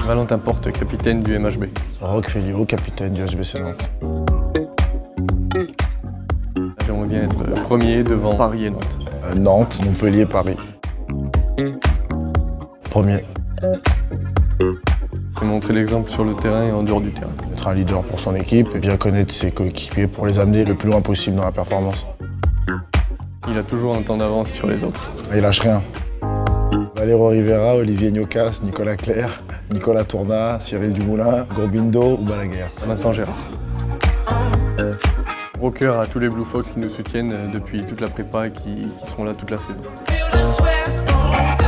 Valentin Porte, capitaine du MHB. Roch Félio, capitaine du HBC Nantes. J'aimerais bien être premier devant Paris et Nantes. Nantes, Montpellier, Paris. Premier. C'est montrer l'exemple sur le terrain et en dehors du terrain. Être un leader pour son équipe et bien connaître ses coéquipiers pour les amener le plus loin possible dans la performance. Il a toujours un temps d'avance sur les autres. Il lâche rien. Valero Rivera, Olivier Gnocas, Nicolas Clerc, Nicolas Tournat, Cyril Dumoulin, Gourbindo ou Balaguer. Vincent Gérard. Gros cœur à tous les Blue Fox qui nous soutiennent depuis toute la prépa et qui seront là toute la saison.